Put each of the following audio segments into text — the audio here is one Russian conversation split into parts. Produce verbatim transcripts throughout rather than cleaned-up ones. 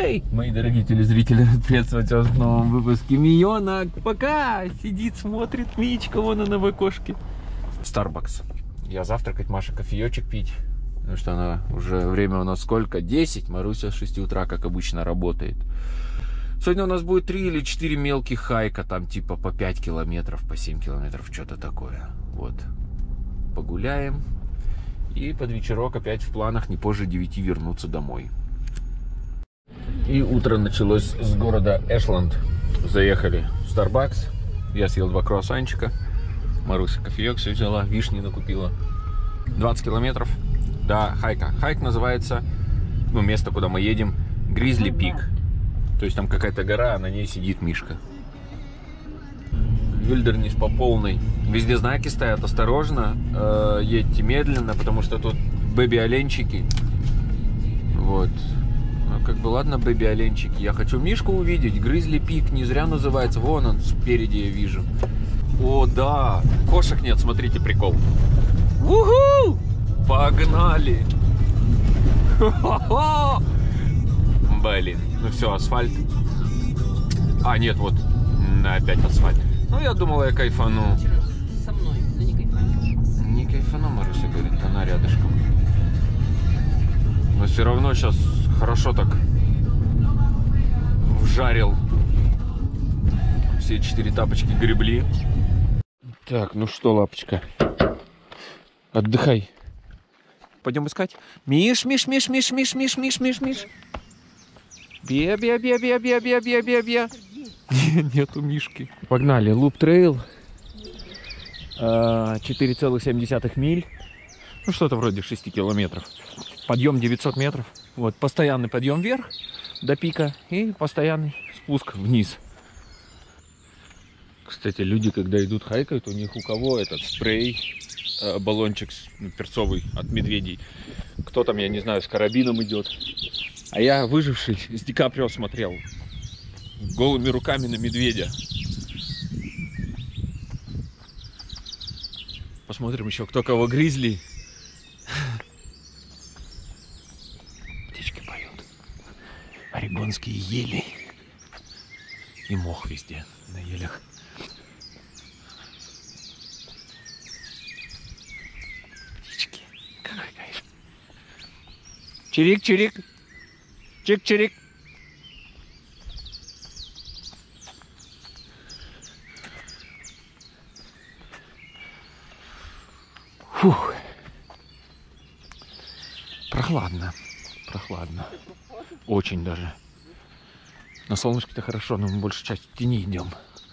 Эй! Мои дорогие телезрители, приветствую вас в новом выпуске Миона. Пока сидит, смотрит Мичка вон она в окошке. Starbucks. Я завтракать, Маша кофеечек пить. Потому что она уже время у нас сколько? десять. Маруся с шести утра, как обычно, работает. Сегодня у нас будет три или четыре мелких хайка. Там типа по пять километров, по семь километров. Что-то такое. Вот. Погуляем. И под вечерок опять в планах не позже девяти вернуться домой. И утро началось с города Эшланд. Заехали в Starbucks. Я съел два круассанчика. Маруся кофеек все взяла, вишни накупила. двадцать километров до хайка. Хайк называется, ну, место, куда мы едем, Гризли Пик. То есть там какая-то гора, а на ней сидит Мишка. Вильдернис по полной. Везде знаки стоят, осторожно, э, едьте медленно, потому что тут бэби-оленчики. Вот. Ну, как бы, ладно, бэби-оленчики. Я хочу Мишку увидеть. Гризли Пик не зря называется. Вон он, спереди я вижу. О, да. Кошек нет, смотрите, прикол. Уху! Погнали! Хо-хо-хо! Блин. Ну все, асфальт. А, нет, вот. Опять асфальт. Ну, я думал, я кайфану. Вчера со мной, но не кайфану. Не кайфану, Маруся говорит, она рядышком. Но все равно сейчас хорошо так вжарил. Все четыре тапочки гребли. Так, ну что, лапочка, отдыхай. Пойдем искать. Миш, Миш, Миш, Миш, Миш, Миш, Миш, Миш, Миш. Бе, бе, бе, бе, бе, бе, бе, бе, бе. Нету Мишки. Погнали. Луп трейл. четыре целых семь десятых миль. Ну, что-то вроде шести километров. Подъем девятьсот метров. Вот, постоянный подъем вверх до пика и постоянный спуск вниз. Кстати, люди, когда идут хайкают, у них у кого этот спрей, э, баллончик перцовый от медведей. Кто там, я не знаю, с карабином идет. А я, выживший, с Ди Каприо смотрел. Голыми руками на медведя. Посмотрим еще, кто кого гризли. Птички поют. Орегонские ели. И мох везде на елях. Птички. Какой кайф. Чирик-чирик. Чик-чирик. Фух. Прохладно. Прохладно. Очень даже. На солнышке-то хорошо, но мы большую часть в тени идем.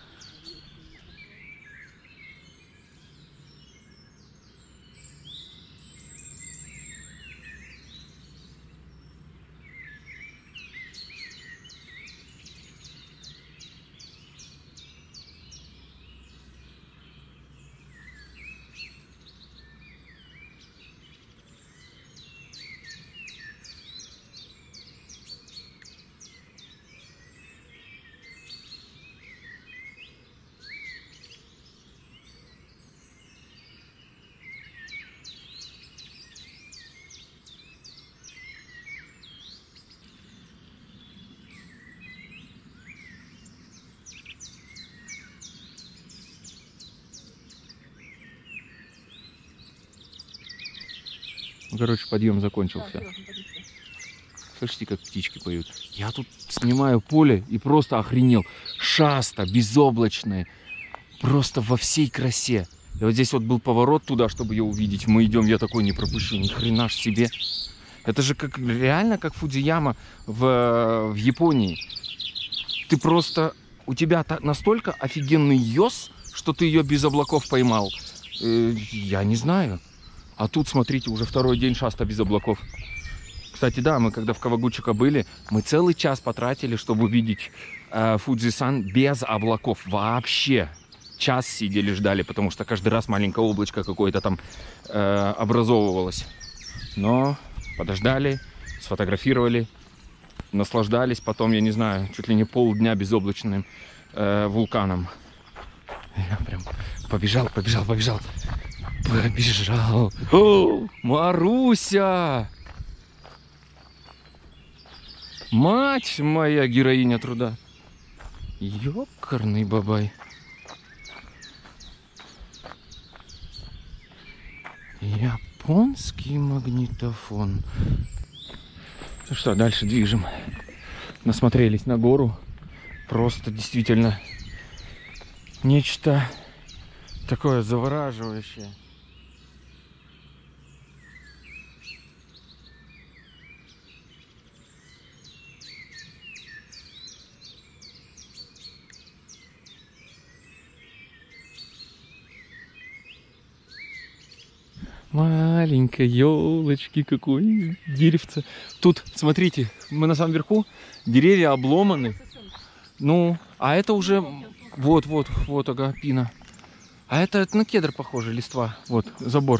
Короче, подъем закончился. Слышите, как птички поют? Я тут снимаю поле и просто охренел. Шаста, безоблачная. Просто во всей красе. И вот здесь вот был поворот туда, чтобы ее увидеть. Мы идем, я такой не пропущу. Ни хрена ж себе. Это же как реально как Фудзияма в, в Японии. Ты просто... У тебя настолько офигенный йос, что ты ее без облаков поймал. Э, я не знаю. А тут, смотрите, уже второй день шаста без облаков. Кстати, да, мы когда в Кавагучика были, мы целый час потратили, чтобы увидеть э, Фудзи-сан без облаков. Вообще. Час сидели, ждали, потому что каждый раз маленькое облачко какое-то там э, образовывалось. Но подождали, сфотографировали, наслаждались. Потом, я не знаю, чуть ли не полдня безоблачным э, вулканом. Я прям побежал, побежал, побежал. Побежал. О, Маруся! Мать моя, героиня труда. Ёкарный бабай. Японский магнитофон. Ну что, дальше движем. Насмотрелись на гору. Просто действительно нечто такое завораживающее. Маленькой елочки, какой деревце. Тут, смотрите, мы на самом верху, деревья обломаны. Ну, а это уже, вот, вот, вот, ага, пина. А это, это на кедр похоже, листва. Вот, забор.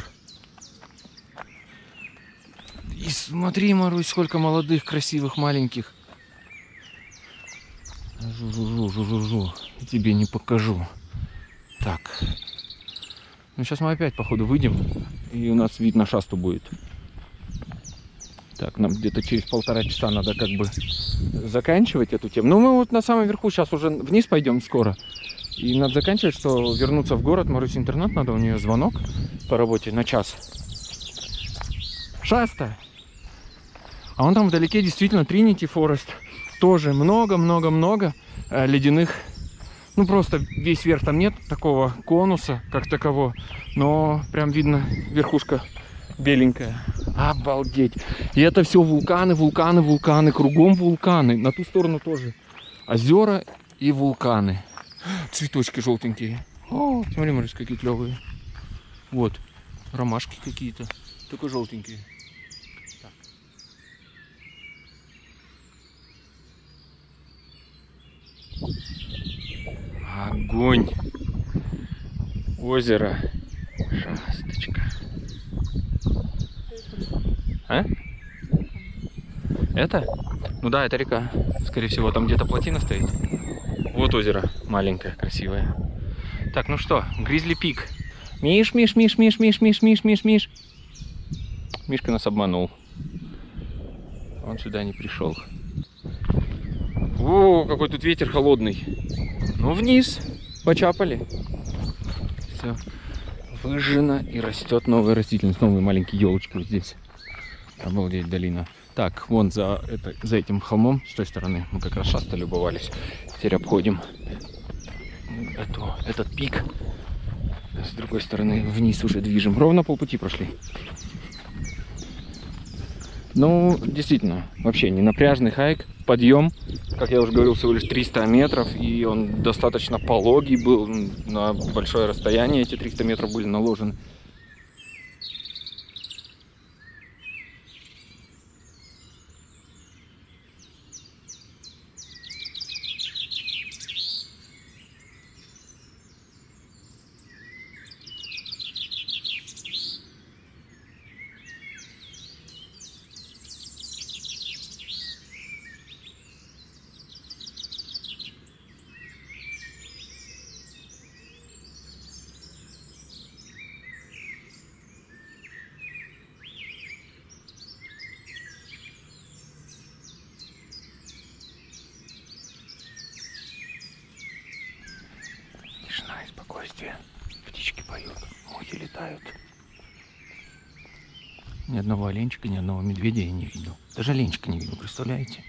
И смотри, Марусь, сколько молодых, красивых, маленьких. Жу-жу-жу-жу-жу-жу. Тебе не покажу. Так. Ну, сейчас мы опять, походу, выйдем, и у нас вид на шасту будет. Так, нам где-то через полтора часа надо как бы заканчивать эту тему. Ну, мы вот на самом верху сейчас уже вниз пойдем скоро. И надо заканчивать, что вернуться в город. Марусь интернат надо, у нее звонок по работе на час. Шаста! А вон там вдалеке действительно Тринити Форест. Тоже много-много-много э, ледяных. Ну, просто весь верх там нет такого конуса, как такового. Но прям видно верхушка беленькая. Обалдеть. И это все вулканы, вулканы, вулканы. Кругом вулканы. На ту сторону тоже озера и вулканы. Цветочки желтенькие. О, смотри, Марис, какие клевые. Вот. Ромашки какие-то. Только желтенькие. Так. Огонь. Озеро. Шасточка. А? Это? Ну да, это река. Скорее всего, там где-то плотина стоит. Вот озеро. Маленькое, красивое. Так, ну что, Гризли Пик. Миш, Миш, Миш, Миш, Миш, Миш, Миш, Миш, Миш. Мишка нас обманул. Он сюда не пришел. О, какой тут ветер холодный. Ну, вниз. Почапали. Все. Выжжено и растет новая растительность. Новые маленькие елочки вот здесь. Обалдеть, долина. Так, вон за, это, за этим холмом, с той стороны, мы как раз шасто любовались. Теперь обходим эту, этот пик. С другой стороны вниз уже движем. Ровно полпути прошли. Ну, действительно, вообще не напряжный хайк. Подъем, как я уже говорил, всего лишь триста метров. И он достаточно пологий был. На большое расстояние эти триста метров были наложены. Тишина и спокойствие. Птички поют, мухи летают. Ни одного оленчика, ни одного медведя я не видел. Даже оленчика не видел, представляете?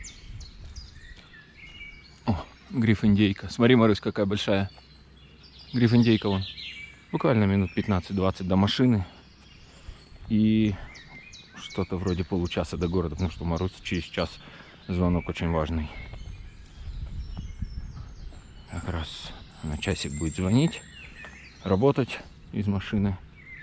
О, гриф-индейка. Смотри, Марусь, какая большая. Гриф-индейка вон. Буквально минут пятнадцать-двадцать до машины. И что-то вроде получаса до города, потому что Марусь через час звонок очень важный. Как раз на часик будет звонить, работать из машины.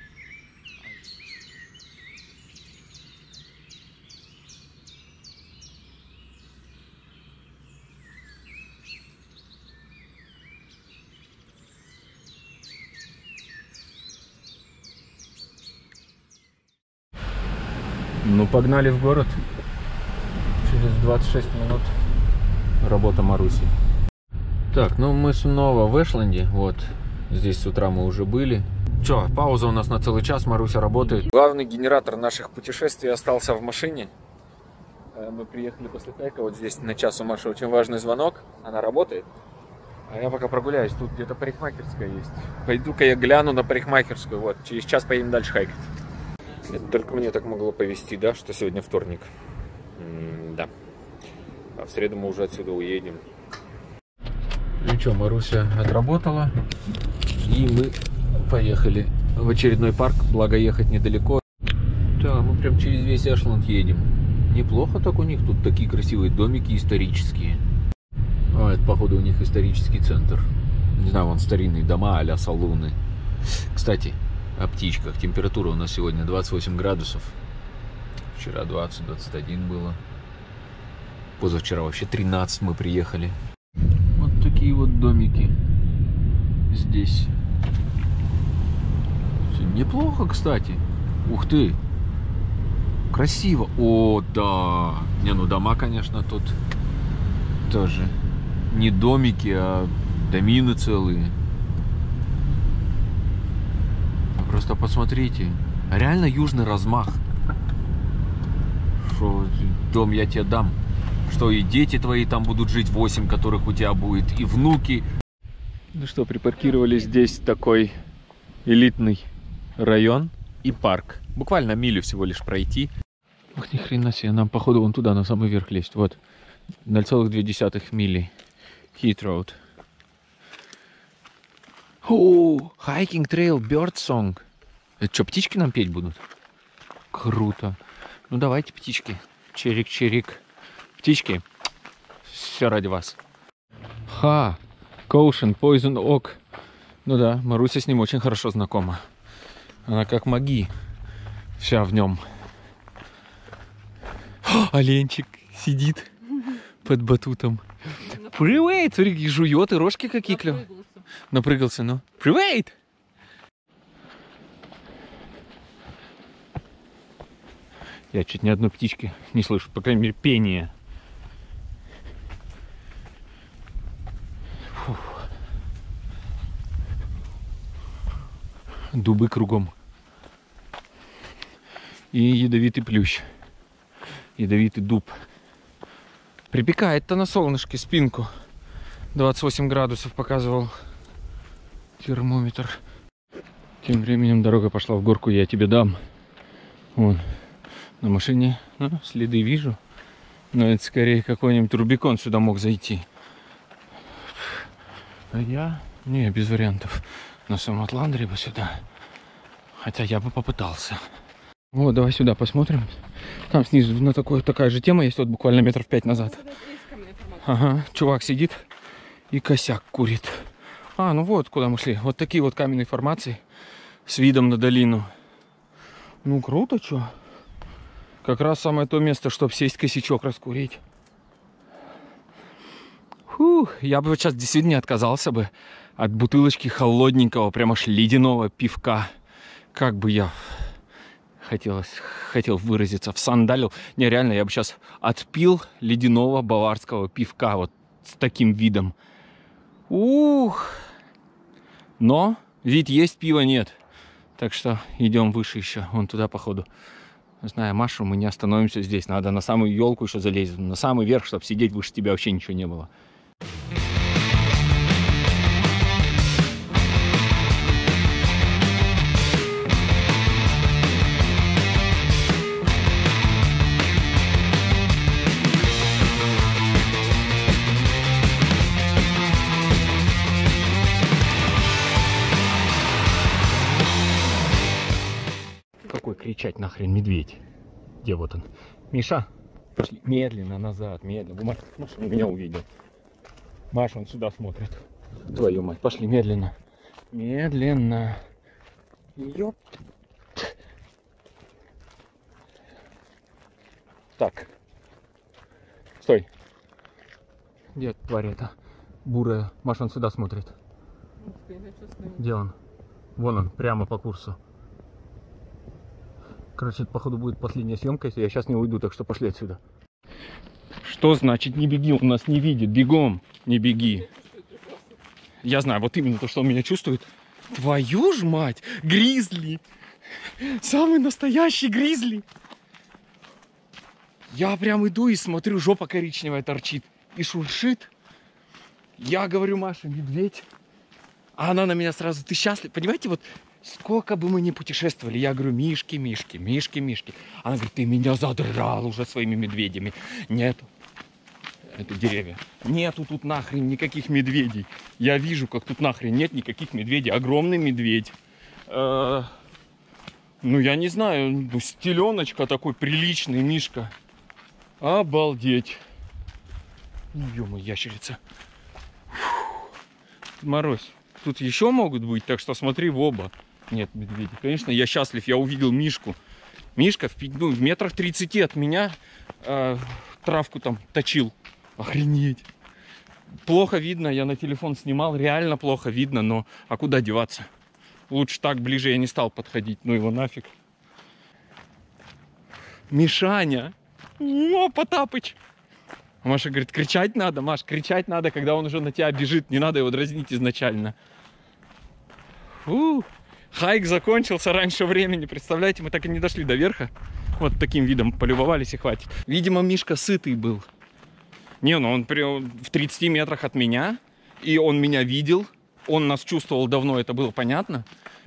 Ну, погнали в город. Через двадцать шесть минут работа Маруси. Так, ну мы снова в Эшленде. Вот, здесь с утра мы уже были. Че, пауза у нас на целый час, Маруся работает. Главный генератор наших путешествий остался в машине. Мы приехали после хайка. Вот здесь на час у Маши очень важный звонок. Она работает. А я пока прогуляюсь. Тут где-то парикмахерская есть. Пойду-ка я гляну на парикмахерскую. Вот, через час поедем дальше хайкать. Это только мне так могло повезти, да, что сегодня вторник. М да. А в среду мы уже отсюда уедем. Ну что, Маруся отработала. И мы поехали в очередной парк. Благо ехать недалеко. Да, мы прям через весь Эшланд едем. Неплохо так у них. Тут такие красивые домики исторические. А, это, походу, у них исторический центр. Не знаю, вон старинные дома а-ля салуны. Кстати, о птичках. Температура у нас сегодня двадцать восемь градусов. Вчера двадцать двадцать один было. Позавчера вообще тринадцать мы приехали. Вот такие вот домики здесь. Неплохо, кстати. Ух ты. Красиво. О, да. Не, ну дома, конечно, тут тоже не домики, а домины целые. Просто посмотрите. Реально южный размах. Что дом я тебе дам. Что и дети твои там будут жить, восемь которых у тебя будет, и внуки. Ну что, припаркировали здесь такой элитный район и парк. Буквально милю всего лишь пройти. Ух, ни хрена себе, нам походу вон туда, на самый верх лезть. Вот, ноль целых две десятых мили. Heath Road. О, hiking trail, bird song. Это что, птички нам петь будут? Круто. Ну давайте, птички. Чирик-чирик. Птички. Все ради вас. Ха. Caution, Poison Oak. Ну да, Маруся с ним очень хорошо знакома. Она как маги. Вся в нем. О, оленчик сидит под батутом. Привет! Смотри, жует и рожки какие клевые. Напрыгался, ну. Привет! Я чуть ни одной птички не слышу, по крайней мере, пения. Фух. Дубы кругом. И ядовитый плющ. Ядовитый дуб. Припекает-то на солнышке спинку. двадцать восемь градусов показывал термометр. Тем временем дорога пошла в горку, я тебе дам. Вон. На машине, ну, следы вижу. Но это скорее какой-нибудь Рубикон сюда мог зайти. А я? Не, без вариантов. На самом Атландере бы сюда. Хотя я бы попытался. Вот, давай сюда посмотрим. Там снизу на такой, такая же тема есть, вот буквально метров пять назад. Ага, чувак сидит и косяк курит. А, ну вот, куда мы шли. Вот такие вот каменные формации с видом на долину. Ну, круто, чё. Как раз самое то место, чтобы сесть косячок раскурить. Фух, я бы вот сейчас действительно не отказался бы от бутылочки холодненького, прямо аж ледяного пивка. Как бы я хотелось, хотел выразиться, всандалил. Не, реально, я бы сейчас отпил ледяного баварского пивка вот с таким видом. Ух! Но вид есть, пива нет. Так что идем выше еще, вон туда, походу. Зная Машу, мы не остановимся здесь. Надо на самую елку еще залезть, на самый верх, чтобы сидеть выше тебя вообще ничего не было. Какой кричать нахрен медведь? Где вот он? Миша, пошли медленно назад, медленно. Маша, Маша меня увидел. Маша, он сюда смотрит. Твою мать, пошли медленно. Медленно. Ёп. Так. Стой. Где тварь эта? Бурая. Маша, он сюда смотрит. Где он? Вон он, прямо по курсу. Короче, это, походу, будет последняя съемка, если я сейчас не уйду, так что пошли отсюда. Что значит не беги? Он нас не видит. Бегом, не беги. Я знаю, вот именно то, что он меня чувствует. Твою ж мать! Гризли! Самый настоящий гризли! Я прям иду и смотрю, жопа коричневая торчит и шуршит. Я говорю, Маша, медведь. А она на меня сразу, ты счастлив? Понимаете, вот сколько бы мы ни путешествовали, я говорю, Мишки, Мишки, Мишки, Мишки. Она говорит, ты меня задрал уже своими медведями. Нету. Это деревья. Нету тут нахрен никаких медведей. Я вижу, как тут нахрен нет никаких медведей. Огромный медведь. Э-э- ну, я не знаю, ну, стеленочка такой приличный, Мишка. Обалдеть. Ну, ё-моё, ящерица. Фух. Морозь. Тут еще могут быть, так что смотри в оба. Нет, медведи. Конечно, я счастлив, я увидел Мишку. Мишка в, ну, в метрах тридцати от меня э, травку там точил. Охренеть. Плохо видно, я на телефон снимал, реально плохо видно, но а куда деваться? Лучше так, ближе я не стал подходить, ну его нафиг. Мишаня. О, Потапыч. Маша говорит, кричать надо, Маш, кричать надо, когда он уже на тебя бежит, не надо его дразнить изначально. Фу. Хайк закончился раньше времени, представляете, мы так и не дошли до верха. Вот таким видом полюбовались и хватит. Видимо, Мишка сытый был. Не, ну он при, в тридцати метрах от меня, и он меня видел, он нас чувствовал давно, это было понятно.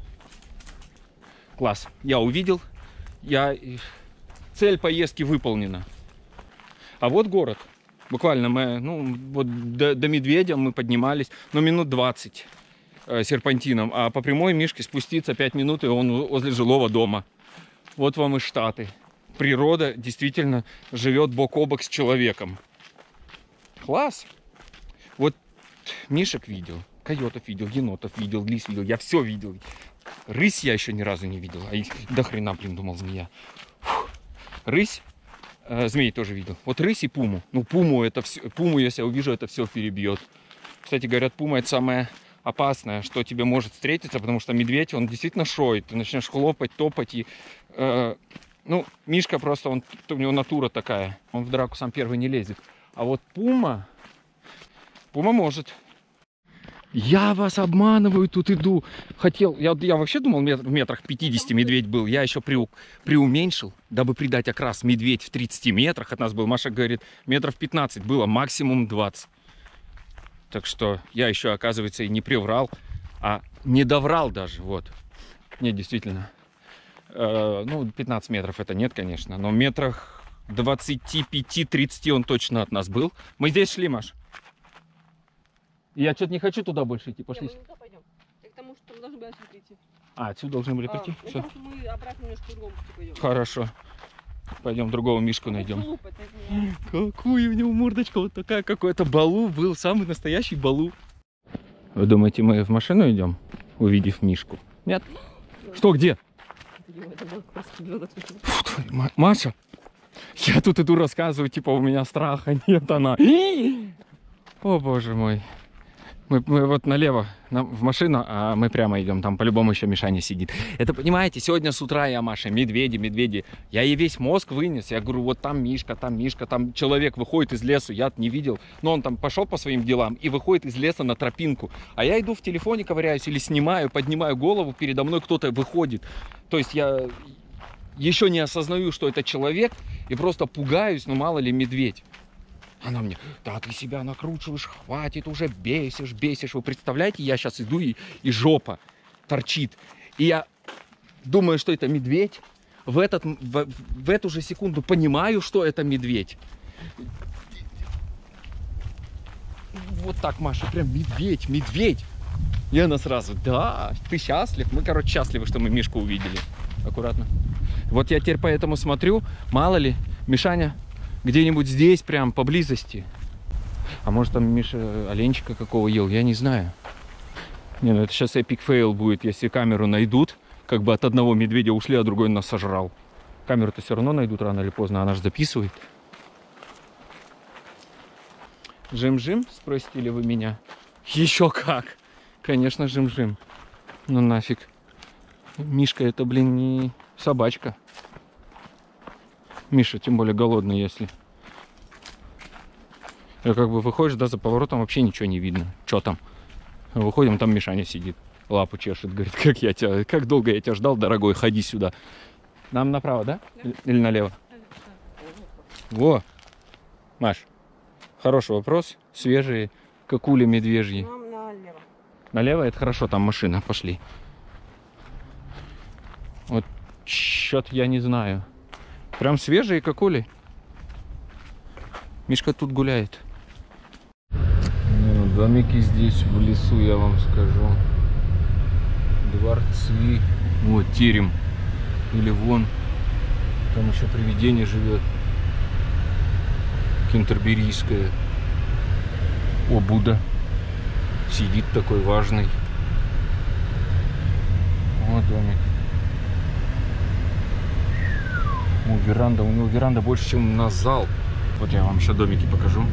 Класс, я увидел, я... цель поездки выполнена. А вот город. Буквально мы, ну, вот до, до Медведя мы поднимались, ну, минут двадцать э, серпантином, а по прямой Мишке спуститься пять минут, и он возле жилого дома. Вот вам и Штаты. Природа действительно живет бок о бок с человеком. Класс! Вот мишек видел, койотов видел, енотов видел, лис видел, я все видел. Рысь я еще ни разу не видел, а их до хрена, блин, думал, змея. Фух. Рысь, э, змей тоже видел. Вот рысь и пуму. Ну, пуму, это все, пуму, если я увижу, это все перебьет. Кстати, говорят, пума это самое опасное, что тебе может встретиться, потому что медведь, он действительно шоет. Ты начнешь хлопать, топать и... Э, ну, Мишка просто, он, у него натура такая. Он в драку сам первый не лезет. А вот пума... Пума может. Я вас обманываю, тут иду. Хотел... Я, я вообще думал, в метрах пятидесяти медведь был. Я еще при, преуменьшил, дабы придать окрас. Медведь в тридцати метрах от нас был. Маша говорит, метров пятнадцать было, максимум двадцать. Так что я еще, оказывается, и не приврал, а не доврал даже. Вот. Нет, действительно. Э, ну, пятнадцать метров это нет, конечно. Но в метрах двадцати пяти тридцати он точно от нас был. Мы здесь шли, Маш. Я что-то не хочу туда больше идти. Пошли. Не, мы не туда пойдем. Я к тому, что мы должны были отсюда прийти. А, отсюда должны были прийти? А, Все. потому что мы обратно немножко по другому пути пойдем. Хорошо. Пойдем другого Мишку найдем. Глупо, это не- Какую у него мордочка вот такая, какой-то Балу был, самый настоящий Балу. Вы думаете, мы в машину идем, увидев Мишку? Нет? Что, где? Это было просто чудо. Фу, твою ма- Маша, я тут иду рассказываю, типа у меня страха нет, она. О, боже мой. Мы, мы вот налево на, в машину, а мы прямо идем. Там по-любому еще Мишаня сидит. Это, понимаете, сегодня с утра я, Маша, медведи, медведи. Я ей весь мозг вынес. Я говорю, вот там Мишка, там Мишка, там человек выходит из лесу. Я не видел. Но он там пошел по своим делам и выходит из леса на тропинку. А я иду в телефоне ковыряюсь или снимаю, поднимаю голову, передо мной кто-то выходит. То есть я еще не осознаю, что это человек, и просто пугаюсь, ну мало ли медведь. Она мне, да ты себя накручиваешь, хватит уже, бесишь, бесишь. Вы представляете, я сейчас иду и, и жопа торчит. И я думаю, что это медведь. В, этот, в, в эту же секунду понимаю, что это медведь. Вот так, Маша, прям медведь, медведь. И она сразу, да, ты счастлив. Мы, короче, счастливы, что мы Мишку увидели. Аккуратно. Вот я теперь поэтому смотрю, мало ли, Мишаня где-нибудь здесь, прям поблизости. А может там Миша оленчика какого ел, я не знаю. Не, ну это сейчас эпик фейл будет, если камеру найдут. Как бы от одного медведя ушли, а другой нас сожрал. Камеру-то все равно найдут рано или поздно, она же записывает. Жим-жим, спросите ли вы меня? Еще как! Конечно, жим-жим. Ну нафиг. Мишка это, блин, не собачка. Миша, тем более голодный, если. И как бы выходишь, да, за поворотом вообще ничего не видно. Что там? Выходим, там Мишаня сидит, лапу чешет, говорит, как я тебя, как долго я тебя ждал, дорогой, ходи сюда. Нам направо, да? Да. Или налево? Во! Маш, хороший вопрос. Свежие, как ули медвежьи. Нам налево. Налево это хорошо, там машина, пошли. Вот что-то я не знаю. Прям свежие, как ули. Мишка тут гуляет. Ну, домики здесь в лесу, я вам скажу. Дворцы. Вот терем. Или вон. Там еще привидение живет. Кентерберийское. О, Будда. Сидит такой важный. Вот домик. О, веранда. У него веранда больше, чем на зал. Вот я вам еще домики покажу.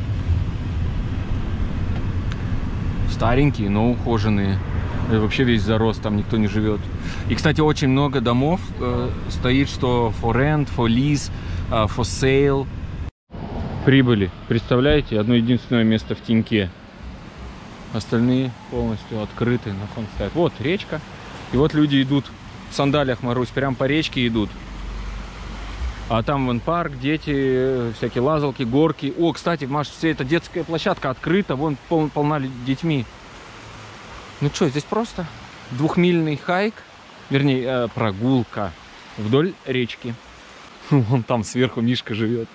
Старенькие, но ухоженные. И вообще весь зарос, там никто не живет. И, кстати, очень много домов э, стоит, что for rent, for lease, uh, for sale. Прибыли. Представляете, одно единственное место в теньке. Остальные полностью открыты, на фон стоят. Вот речка. И вот люди идут в сандалиях, Марусь, прям по речке идут. А там вон парк, дети, всякие лазалки, горки. О, кстати, Маш, вся эта детская площадка открыта, вон пол, полна детьми. Ну что, здесь просто двухмильный хайк, вернее, э, прогулка вдоль речки. Вон там сверху Мишка живет.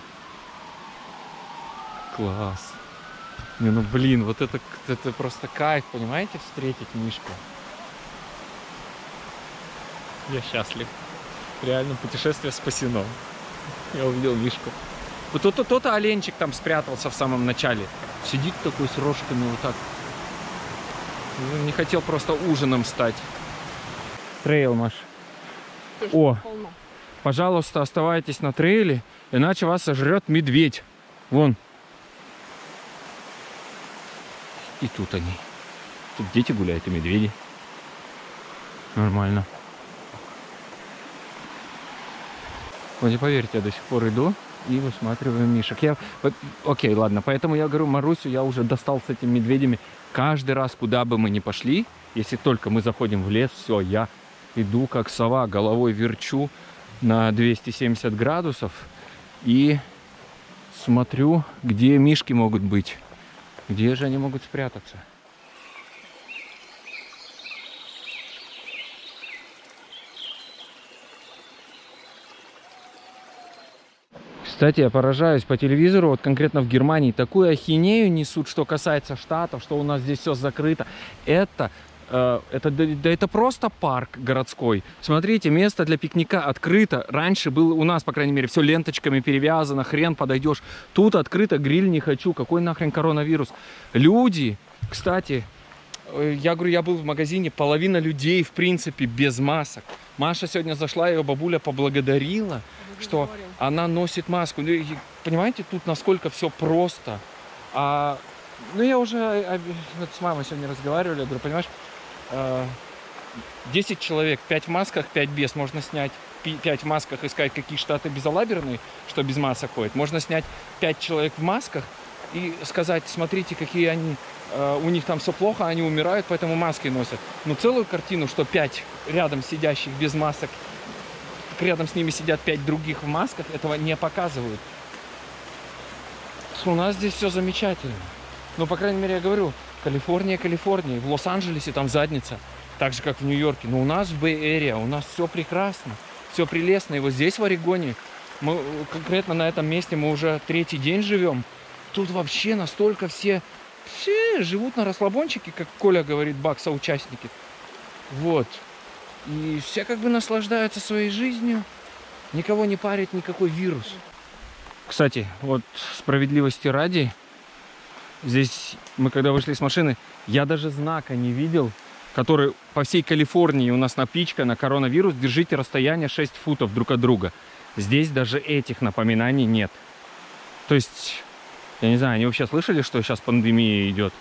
Класс. Не, ну блин, вот это, это просто кайф, понимаете, встретить Мишку. Я счастлив. Реально, путешествие спасено. Я увидел Мишку. Вот тот-то, тот-то оленчик там спрятался в самом начале. Сидит такой с рожками вот так. Не хотел просто ужином стать. Трейл, Маш. О, пожалуйста, оставайтесь на трейле, иначе вас сожрет медведь. Вон. И тут они. Тут дети гуляют и медведи. Нормально. Вот не поверьте, я до сих пор иду и высматриваю мишек. Я... Окей, ладно, поэтому я говорю, Марусю я уже достал с этими медведями. Каждый раз, куда бы мы ни пошли, если только мы заходим в лес, все, я иду как сова, головой верчу на двести семьдесят градусов и смотрю, где мишки могут быть, где же они могут спрятаться. Кстати, я поражаюсь по телевизору, вот конкретно в Германии такую ахинею несут, что касается штатов, что у нас здесь все закрыто. Это, э, это, да, это просто парк городской. Смотрите, место для пикника открыто. Раньше было у нас, по крайней мере, все ленточками перевязано, хрен подойдешь. Тут открыто, гриль не хочу, какой нахрен коронавирус. Люди, кстати, я говорю, я был в магазине, половина людей, в принципе, без масок. Маша сегодня зашла, ее бабуля поблагодарила, что она носит маску. Понимаете, тут насколько все просто. А, ну, я уже вот с мамой сегодня разговаривали, я говорю, понимаешь, десять человек, пять в масках, пять без. Можно снять пять в масках и сказать, какие штаты безалаберные, что без масок ходят. Можно снять пять человек в масках и сказать, смотрите, какие они, у них там все плохо, они умирают, поэтому маски носят. Но целую картину, что пять рядом сидящих без масок, рядом с ними сидят пять других в масках, этого не показывают. У нас здесь все замечательно. Ну, по крайней мере, я говорю, Калифорния, Калифорния, в Лос-Анджелесе там задница, так же, как в Нью-Йорке. Но у нас в Бэй-Эриа, у нас все прекрасно, все прелестно. И вот здесь, в Орегоне, мы конкретно на этом месте мы уже третий день живем. Тут вообще настолько все, все живут на расслабончике, как Коля говорит, Бак, соучастники. Вот. И все как бы наслаждаются своей жизнью. Никого не парит никакой вирус. Кстати, вот справедливости ради, здесь мы когда вышли с машины, я даже знака не видел, который по всей Калифорнии у нас напичкан на коронавирус. Держите расстояние шесть футов друг от друга. Здесь даже этих напоминаний нет. То есть, я не знаю, они вообще слышали, что сейчас пандемия идет?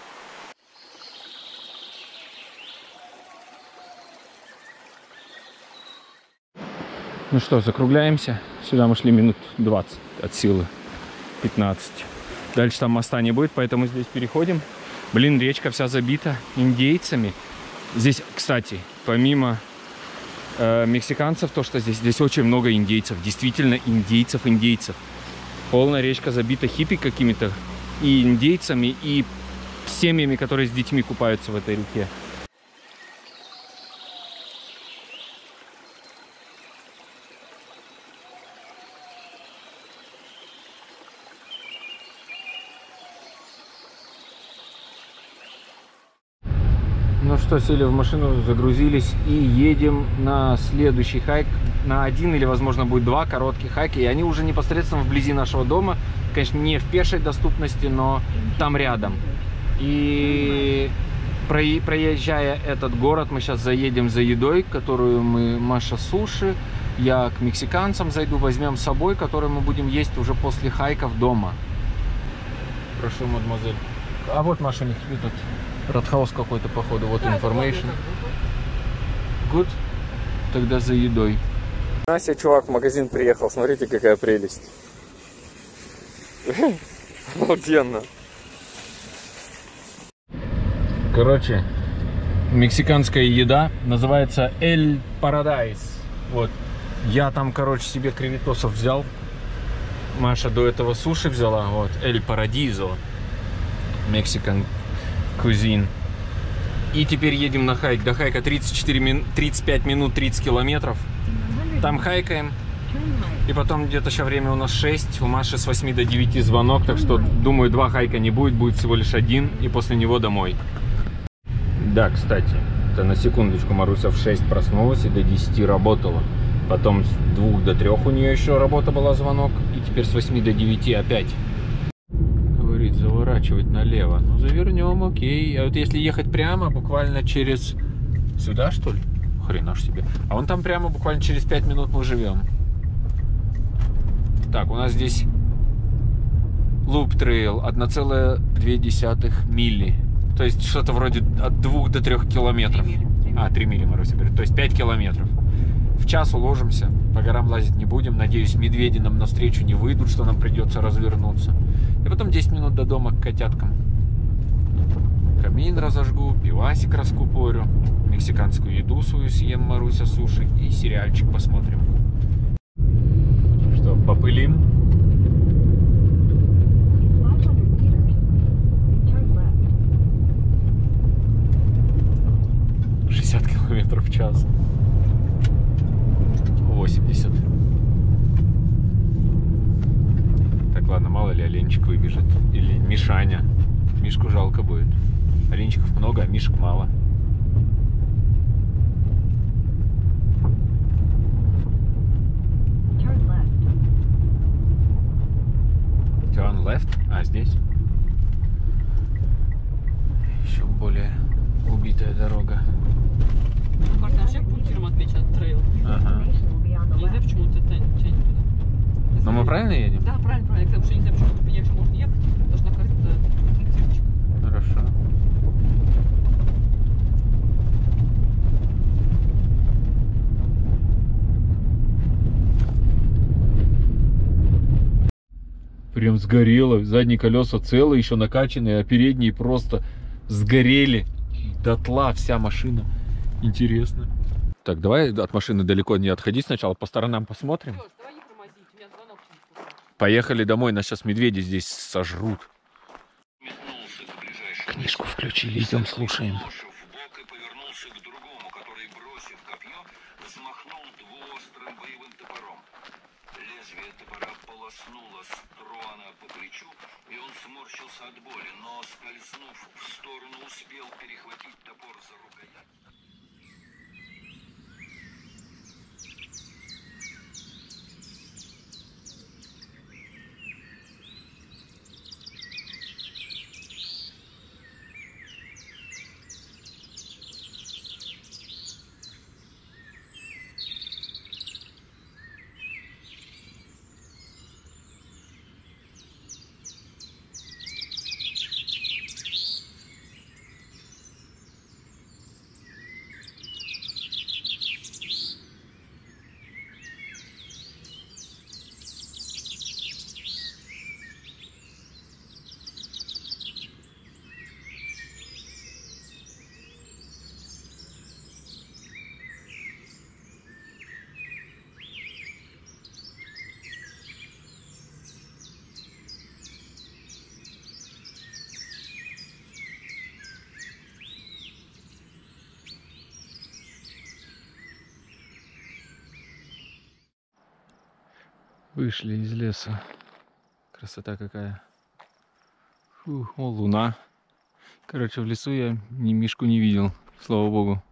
Ну что, закругляемся. Сюда мы шли минут двадцать от силы, пятнадцать. Дальше там моста не будет, поэтому здесь переходим. Блин, речка вся забита индейцами. Здесь, кстати, помимо э, мексиканцев, то, что здесь, здесь очень много индейцев. Действительно индейцев, индейцев. Полная речка забита хиппи какими-то, и индейцами, и семьями, которые с детьми купаются в этой реке. Ну что, сели в машину, загрузились и едем на следующий хайк. На один или, возможно, будет два коротких хайка. И они уже непосредственно вблизи нашего дома. Конечно, не в пешей доступности, но там рядом. И проезжая этот город, мы сейчас заедем за едой, которую мы... Маша суши. Я к мексиканцам зайду, возьмем с собой, которую мы будем есть уже после хайков дома. Прошу, мадемуазель. А вот, Маша, у них этот... Радхаус какой-то, походу, вот information. Good. Тогда за едой. Настя, чувак, в магазин приехал. Смотрите, какая прелесть. Обалденно. Короче, мексиканская еда называется Эль Парадайс. Вот. Я там, короче, себе креветосов взял. Маша до этого суши взяла. Вот. Эль Парадизо. Мексикан кузин. И теперь едем на хайк. До хайка тридцать четыре мин... тридцать пять минут, тридцать километров. Там хайкаем. И потом где-то еще время у нас шесть. У Маши с восьми до девяти звонок. Так что, думаю, два хайка не будет. Будет всего лишь один. И после него домой. Да, кстати. Это на секундочку. Маруся в шесть проснулась и до десяти работала. Потом с двух до трех у нее еще работа была, звонок. И теперь с восьми до девяти опять. Заворачивать налево. Ну, завернем, окей. А вот если ехать прямо, буквально через... Сюда, что ли? Хрена ж себе. А вон там прямо, буквально через пять минут мы живем. Так, у нас здесь Loop Trail одна целая две десятых мили. То есть что-то вроде от двух до трех километров. три мили. А, три мили, Маруся говорит. То есть пять километров. В час уложимся. По горам лазить не будем. Надеюсь, медведи нам навстречу не выйдут, что нам придется развернуться. И потом десять минут до дома к котяткам. Камин разожгу, пивасик раскупорю, мексиканскую еду свою съем, Маруся суши, и сериальчик посмотрим. Что, попылим? шестьдесят километров в час. восемьдесят. Так, ладно, мало ли оленчик выбежит. Или Мишаня. Мишку жалко будет. Оленчиков много, а мишек мало. Turn left. А, здесь. Еще более убитая дорога. Карта вообще пунктиром отмечен трейл. Ага. Не знаю, почему ты тянет туда. Но мы правильно едем? Да, правильно, правильно. Я вообще не знаю, почему ты понимаешь, что можно ехать. Потому что на карте пунктирчик. Хорошо. Прям сгорело. Задние колеса целые, еще накачанные, а передние просто сгорели дотла вся машина. Интересно. Так, давай от машины далеко не отходи сначала, по сторонам посмотрим. Лёш, давай не тормозить, у меня звонок через полчаса. Поехали домой, нас сейчас медведи здесь сожрут. Книжку включили, идем слушаем. Лезвие топора полоснуло Струана по плечу, и он сморщился от боли, но, скользнув в сторону, успел перехватить топор за рукоять. Вышли из леса. Красота какая. Фух, о, луна. Короче, в лесу я ни мишку не видел, слава богу.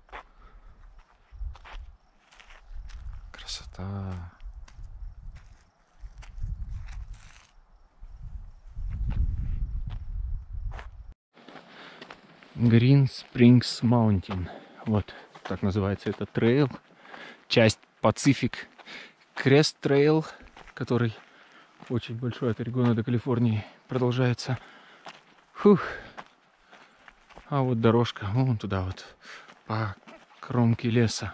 Красота. Green Springs Mountain. Вот так называется этот трейл. Часть Pacific Crest Trail, который очень большой от Орегона до Калифорнии продолжается. Фух. А вот дорожка вон туда вот по кромке леса.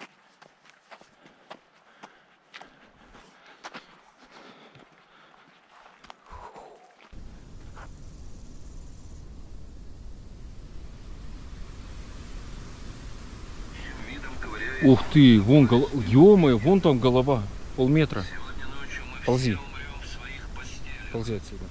Ух ты, вон голова, ё-моё, вон там голова, полметра. Ползи, ползи отсюда.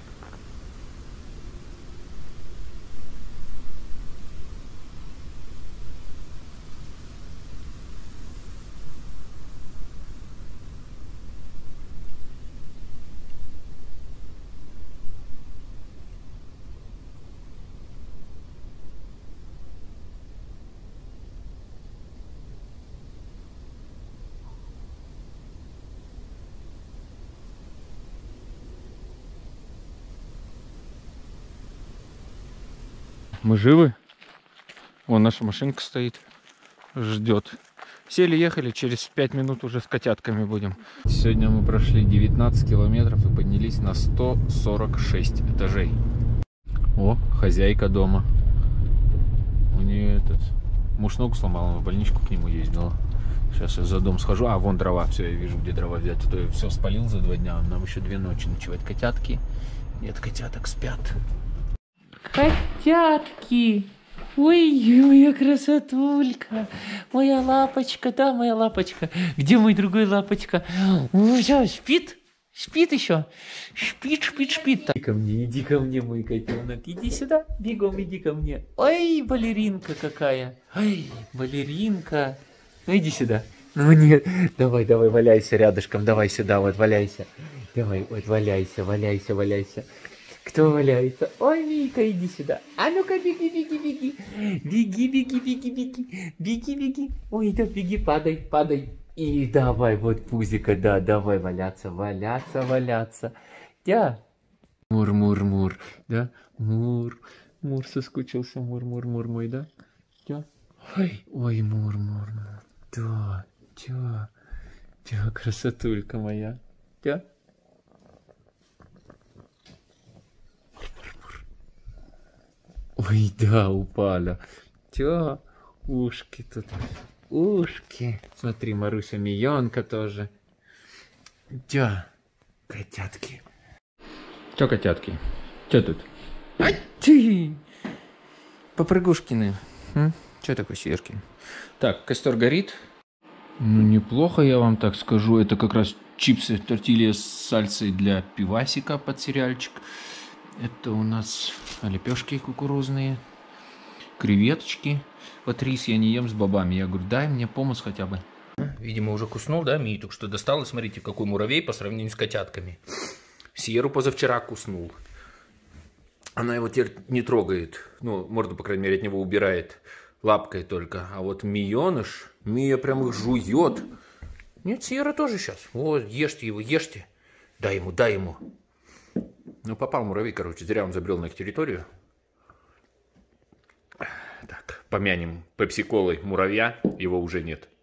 Мы живы. Вон наша машинка стоит, ждет. Сели, ехали, через пять минут уже с котятками будем. Сегодня мы прошли девятнадцать километров и поднялись на сто сорок шесть этажей. О, хозяйка дома. У нее этот муж ногу сломал, она в больничку к нему ездила. Сейчас я за дом схожу. А, вон дрова, все, я вижу, где дрова взять. А то я все спалил за два дня, нам еще две ночи ночевать. Котятки. Нет, котяток спят. Котятки! Ой, моя красотулька! Моя лапочка, да, моя лапочка. Где мой другой лапочка? Ой, что, спит? Спит еще? Спит, спит, спит. Иди ко мне, иди ко мне, мой котенок. Иди сюда, бегом иди ко мне. Ой, балеринка какая. Ой, балеринка. Ну иди сюда. Ну нет, давай, давай, валяйся рядышком. Давай сюда, вот, валяйся. Давай, вот, валяйся, валяйся, валяйся. Кто валяется? Ой, Мика, иди сюда. А ну-ка, беги, беги, беги. Беги, беги, беги, беги. Беги, беги. Ой, да, беги, падай, падай. И давай, вот пузика, да, давай валяться, валяться, валяться. Да. Мур, мур, мур, да. Мур, мур соскучился, мур, мур, мур мой, да. Да. Ой, ой, мур, мур, мур. Да, да. Да, красотулька моя. Да. Ой, да, упала. Тё, ушки тут. Ушки. Смотри, Маруся Мионка тоже. Тё, котятки. Чё, котятки? Чё тут? Ай, ты! Попрыгушкины. М? Чё такое, серки? Так, костер горит. Ну, неплохо, я вам так скажу. Это как раз чипсы, тортилья с сальсой для пивасика под сериальчик. Это у нас лепешки кукурузные, креветочки. Вот рис я не ем с бобами. Я говорю, дай мне помощь хотя бы. Видимо, уже куснул, да, Мию? Только что достал, и смотрите, какой муравей по сравнению с котятками. Сьеру позавчера куснул. Она его теперь не трогает. Ну, морду, по крайней мере, от него убирает лапкой только. А вот Мионыш, Мия прям их жует. Нет, Сьерра тоже сейчас. Вот, ешьте его, ешьте. Дай ему, дай ему. Ну, попал муравей, короче, зря он забрел на их территорию. Так, помянем пепси-колой муравья, его уже нет.